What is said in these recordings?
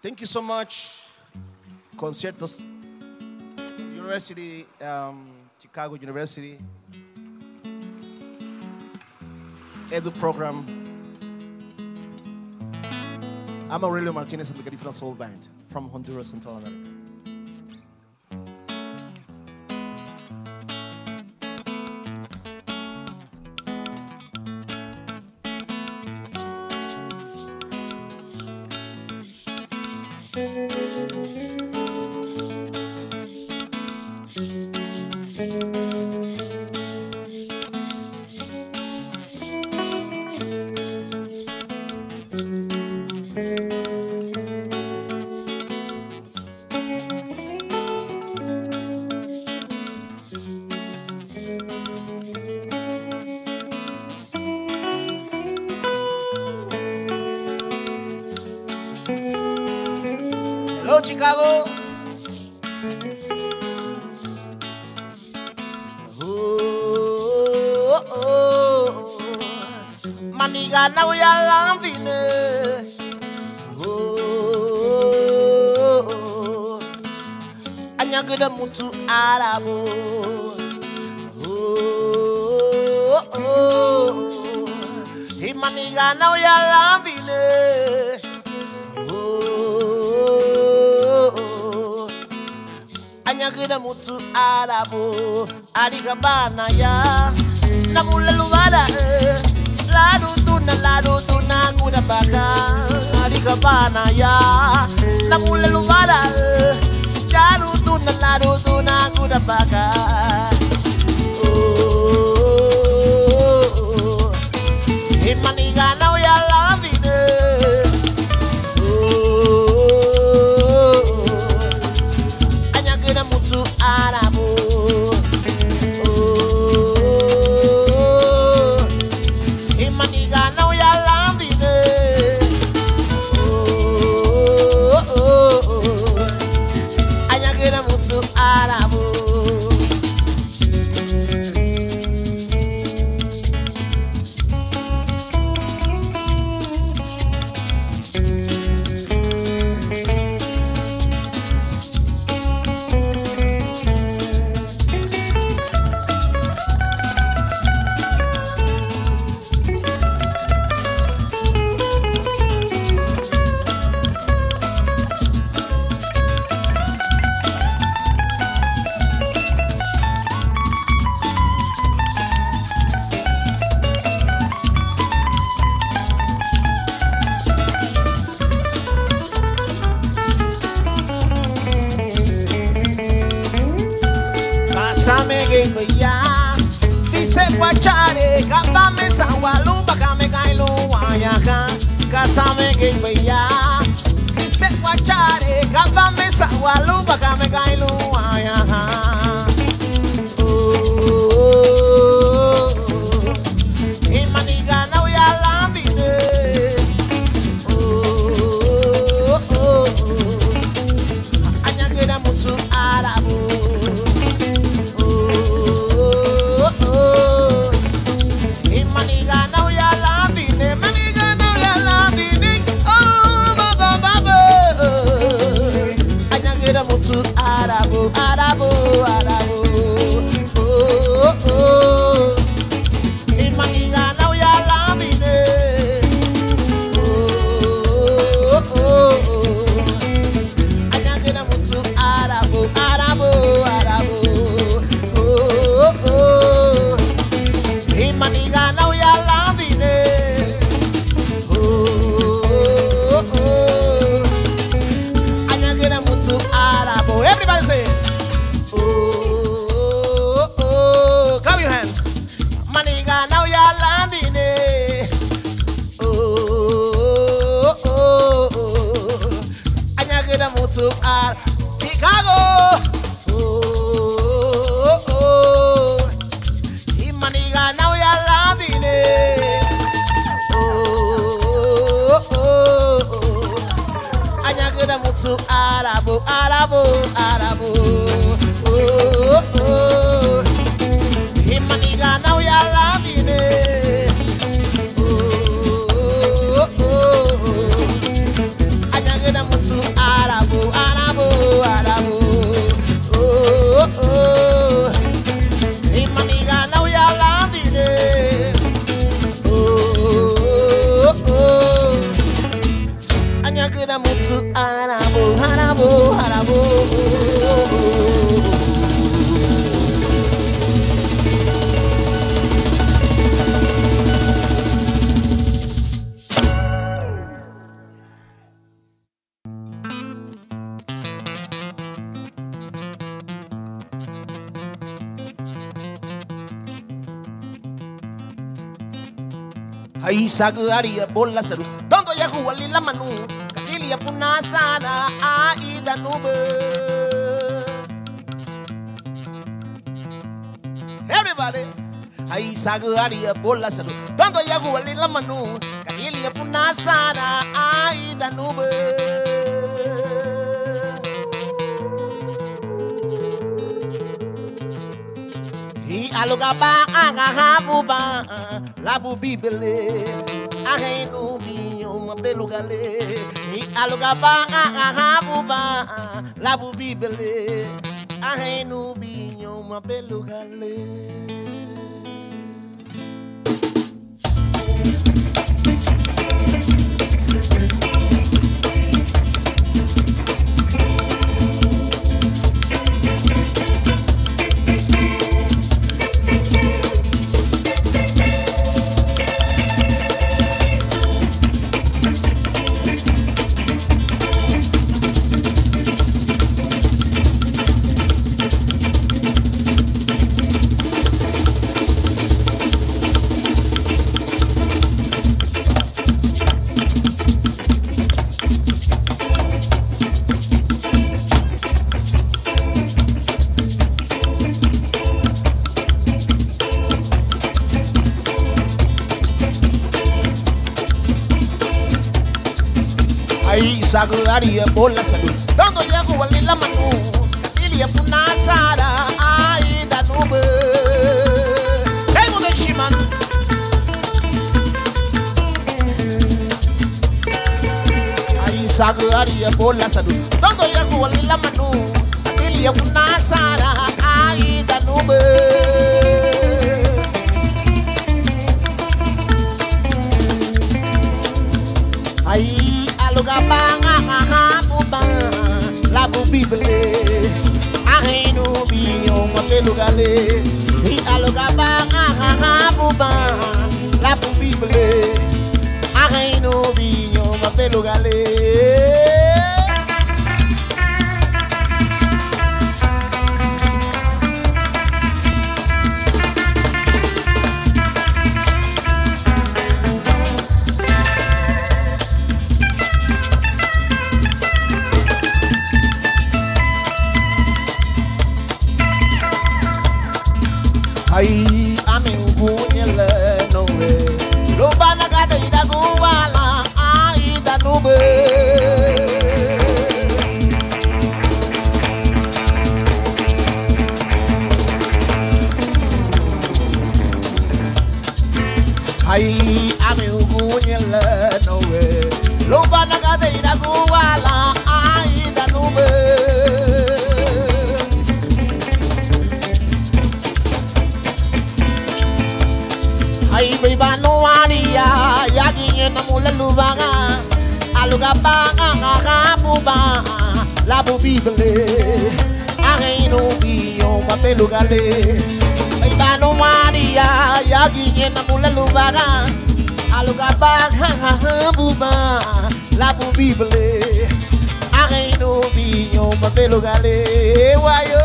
Thank you so much. Conciertos University, Chicago University, Edu program. I'm Aurelio Martinez and the Garifuna Soul Band from Honduras, Central America. Hello, Chicago. Maniga na uya lambine. Anya gede mutu arabo. He maniga na uya lambine. Anyagida mutu arabo aligabana ya namule lubada ladu tuna kuda baka aligabana ya namule lubada ladu tuna kuda baka imaniga na ya landine mutu arabo imaniga na uya lambine anyagera mutu arabo ya dice guachare cántame sawalu bakame kailu wayaka kasame que ya dice guachare cántame sawalu bakame kailu wayaka imaniga na uya landine anyagera mutu arabo Arabo, Arabo, Arabo, oh, oh, imaniga na uya lambine, oh, oh, anyagena mutu Arabo, Arabo, Arabo, oh, oh, imaniga na uya lambine, oh, oh, anyagena mutu Arabo. Everybody say, oh, oh, clap your hands. Maniga now ya landine. Oh, oh, oh, anyagena mutu ar Chicago. Oh, oh, imaniga now ya landine. Oh, oh, anyagena mutu Arabo, Arabo, Arabo, oh, oh, imaniga na uya landine, oh, oh, anyagena mutu Ay sagaria bola saru Dondo ya huwali la manu Kakili ya punasana Ai Danube. Everybody Ay sagaria bola saru Dondo ya huwali la manu Kakili ya punasana Ai Danube. Aluga ba habu ba labu bibele ahenu bi o belugale aluga ba habu ba labu bibele ahenu bi o belugale. Sagaria bola salud Dondo ya huwali la manu Ili ya punasara Ai Danube. Hey mother shiman Ai sagaria bola salud Dondo ya huwali la manu Ili ya punasara Ai Danube. Ai aluga banga habu ba labu bibele ahenu biyo mapelugale aluga banga habu ba labu bibele ahenu biyo mapelugale. Ay, ame ungunyele nowe Lubana gada ida guwala Ai Danube. Ay, ame ungunyele nowe Lubana gada ida guwala Ai Danube. Ay baby no aria yagi na mula lubaga aluga ba habu ba labu bibele ahenu biyo mapelugale. Baby no aria yagi na mula lubaga aluga ba habu ba labu bibele ahenu biyo mapelugale. Wayo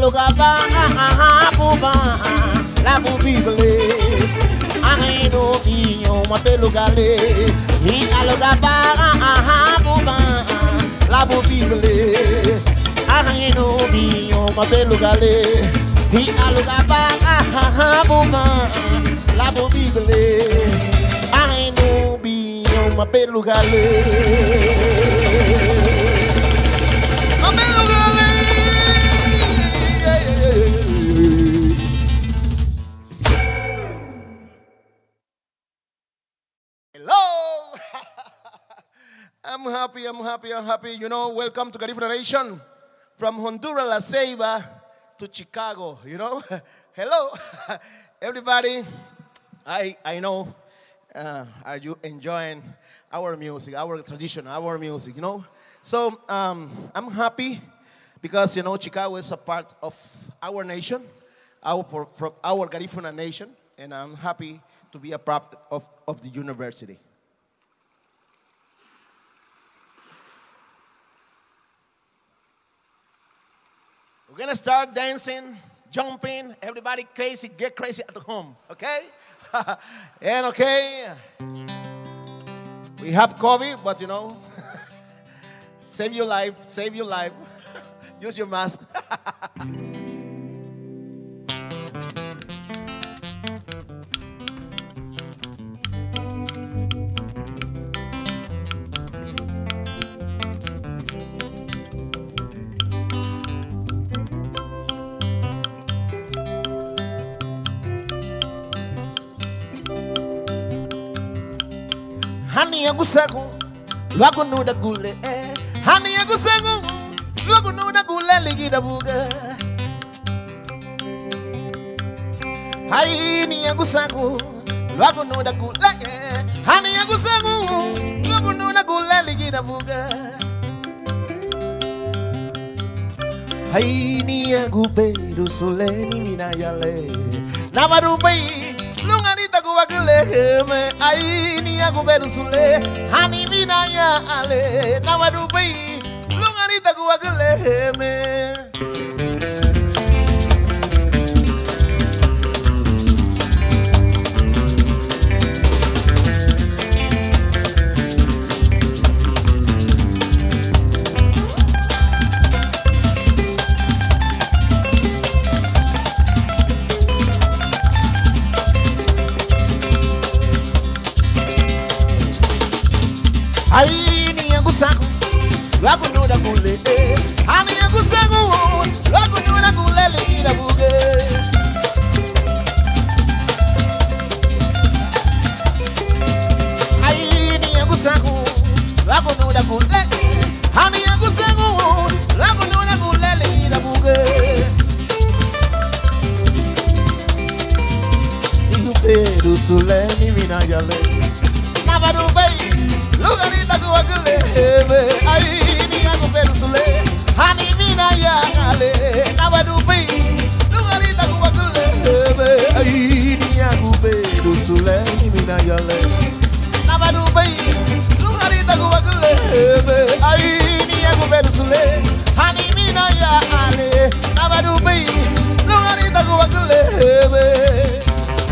alugaba buba la bubibele Arino biyo mapelugale Hi alugaba buba la bubibele Arino biyo mapelugale Hi alugaba buba la bubibele Arino biyo mapelugale Hello! I'm happy. You know, welcome to Garifuna Nation. From Honduras, La Ceiba to Chicago, you know. Hello, everybody. I know, are you enjoying our music, our tradition, our music, you know? So, I'm happy because, you know, Chicago is a part of our nation, from our Garifuna Nation, and I'm happy to be a part of the university. We're gonna start dancing, jumping, everybody crazy, get crazy at home, okay? And okay, we have COVID, but you know, save your life, use your mask. Hani yagusagu, lwagu nuda gule. Hani yagusagu, lwagu nuda gule ligida buga. Hai ni yagusagu, lwagu nuda gule. Hani yagusagu, lwagu nuda gule ligida buga. Hai ni yaguberu soleni minayale. Namarubai. Lunganita kuwagele me ai ni aguberu sule hani mina ya ale na wadubai lunganita kuwagele me Hani yagusagu, lwagu nuda gule. Hani yagusagu, lwagu nuda gule ligida buge. Hani yagusagu, lwagu nuda gule. Hani yagusagu, lwagu nuda gule ligida buge. Iuperu suleni minayale. Navarubai. Lunganita kuwagele, ai ni aguberu sule, hani mina ya ale, nawadubi. Lunganita kuwagele, ai ni aguberu sule, ni mina ya ale, nawadubi. Lunganita kuwagele, ai ni aguberu sule, hani mina ya ale, nawadubi. Lunganita kuwagele.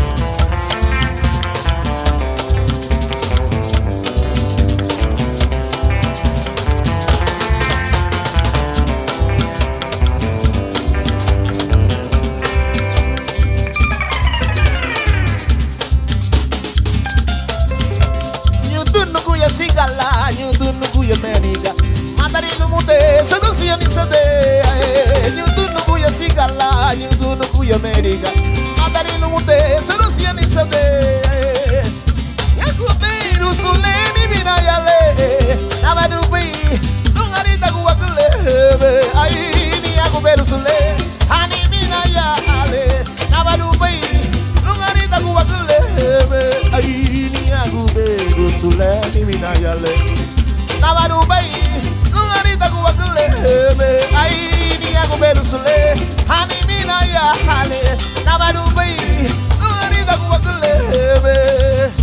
Sigala, you do no good, America. Mandarino mute, seducia ni sade. You do no good, sigala, you do no good, America. Mandarino mute, seducia ni sade. Yakuberu suleni mina yale. Navadubi, lunganita kuwagule. Ai ni yakuberu sule, hani mina yale. Navadubi, lunganita kuwagule. Ai ni yakuberu sule. Mina yale, Navadubai, Lunganita kuwagele, ai ni aguberu sule, hani mina yale, Navadubai, Lunganita kuwagele.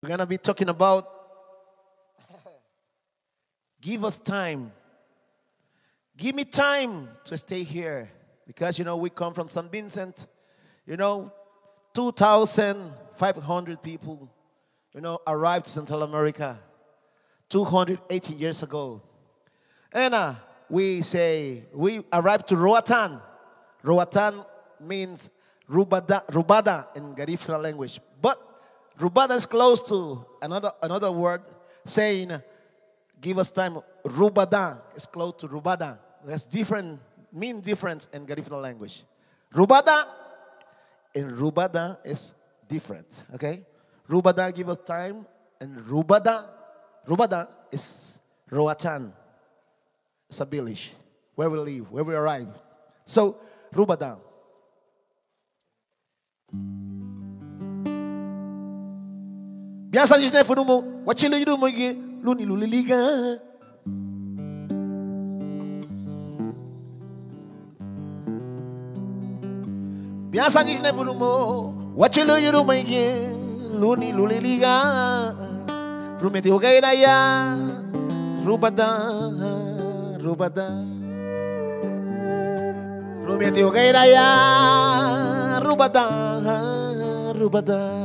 We're going to be talking about give us time. Give me time to stay here. Because, we come from St. Vincent. 2,500 people, arrived to Central America 280 years ago. And we arrived to Roatan. Roatan means Rubada in Garifuna language. But Rubada is close to another word saying, give us time. Rubada is close to Rubada. That's different, mean different in Garifuna language. Rubada and Rubada is different, okay? Rubada give us time, and Rubada is Roatan. It's a village where we live, where we arrive. So, Rubada. Biasa di sini funumu, wachilo yudu mogi, luni luliliga. Biasa di sini funumu, wachilo yudu mogi, luni luliliga. Rumeti ugaira ya, Rubada. Rumeti ugaira ya, Rubada.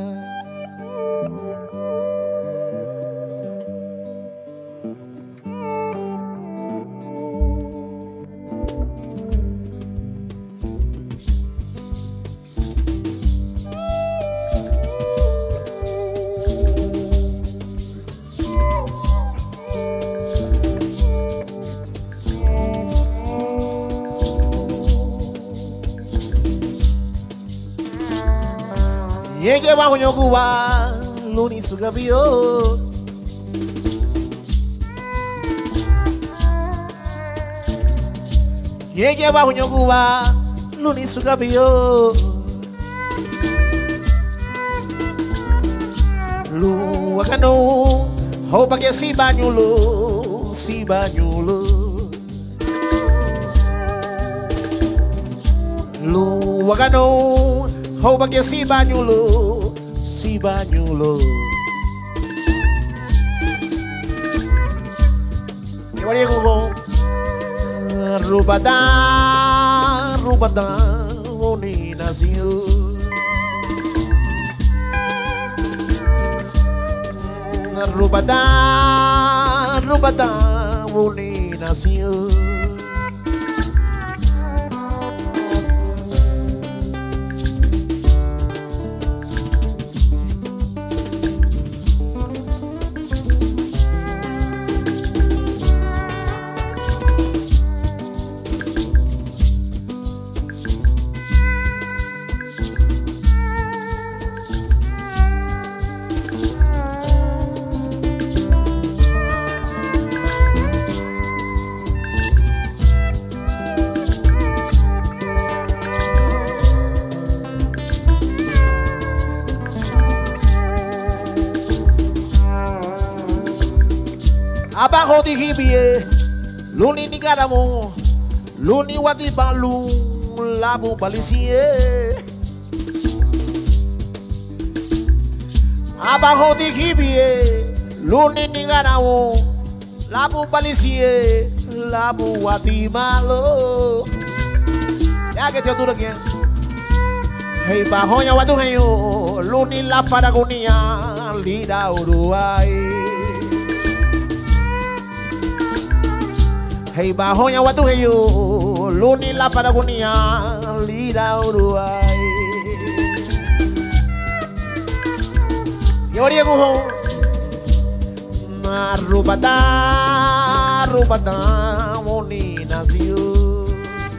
Yenge wa kunyokuwa luni sugabio. Yenge wa kunyokuwa luni sugabio. Lu wakano ho pake si banyulo. Lu wakano ho pake si banyulo. What do you go? Rubada, oni nació. Rubada, oni nació. Abajo di hibie, luni ni garamo, luni wadi balu, labu balisie. Abajo di hibie, luni ni garamo, labu balisie, labu wadi malo. Ya que te duro aquí. Hey bajo ya wadu heyo, luni la faragonia, lira Uruguay. Hey bajo ya watu heyo, luni la Patagonia, lira Uruguay. Yo digo, Rubada, moni nació.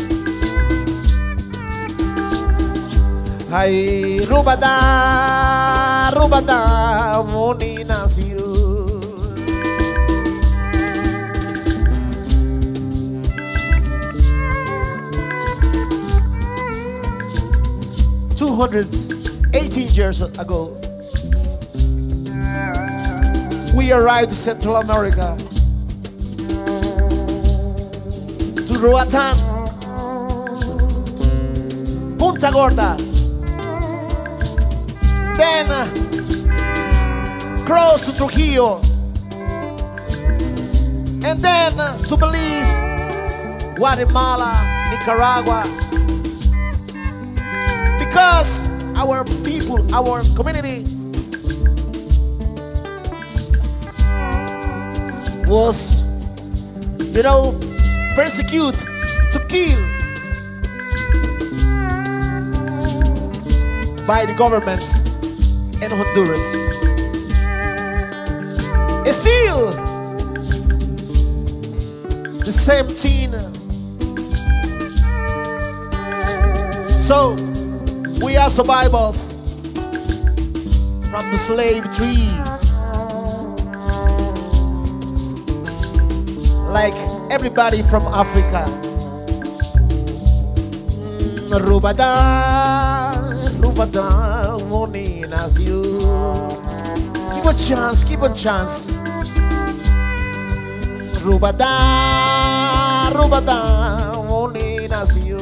Hey Rubada, moni nació. 218 years ago, we arrived to Central America, to Roatan, Punta Gorda. Then cross to Trujillo, and then to Belize, Guatemala, Nicaragua. Because our people, our community was, persecuted, to kill by the government in Honduras. It's still the same thing. So we are survivors from the slave tree, like everybody from Africa. Rubada, Rubada, morning as you. Give a chance, give a chance. Rubada, Rubada, morning as you.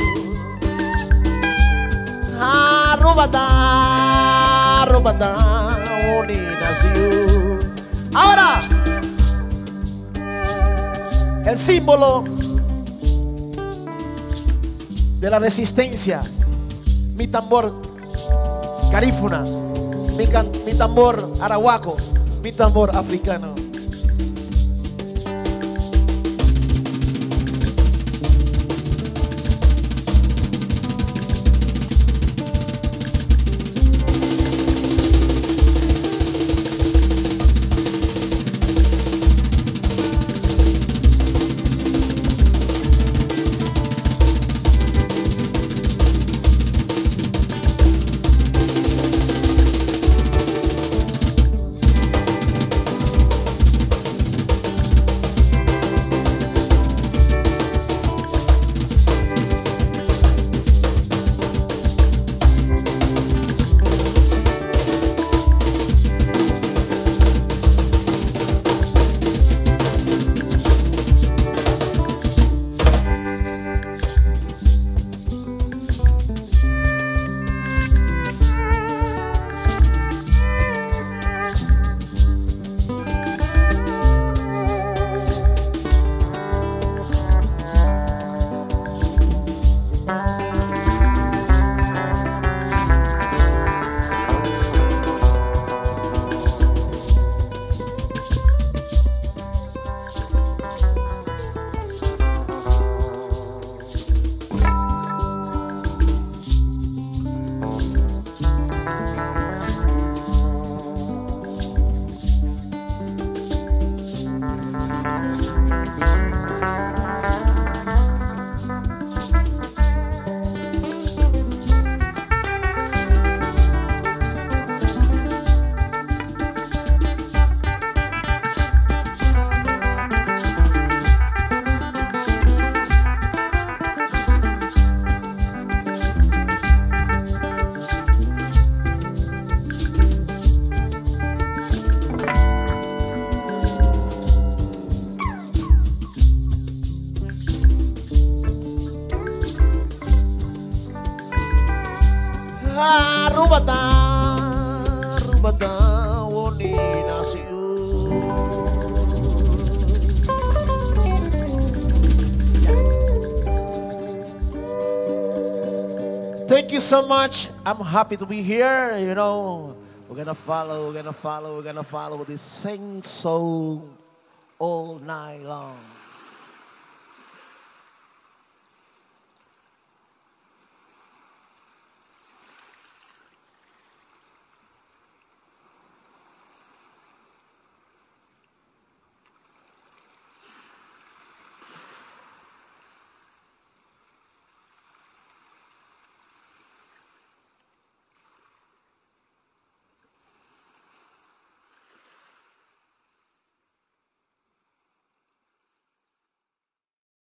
Ah, Rubada, Rubada, morning as you. Ahora, el símbolo de la resistencia, mi tambor garífuna, mi tambor arahuaco, mi tambor africano. Thank you so much. I'm happy to be here. We're gonna follow this same soul all night long.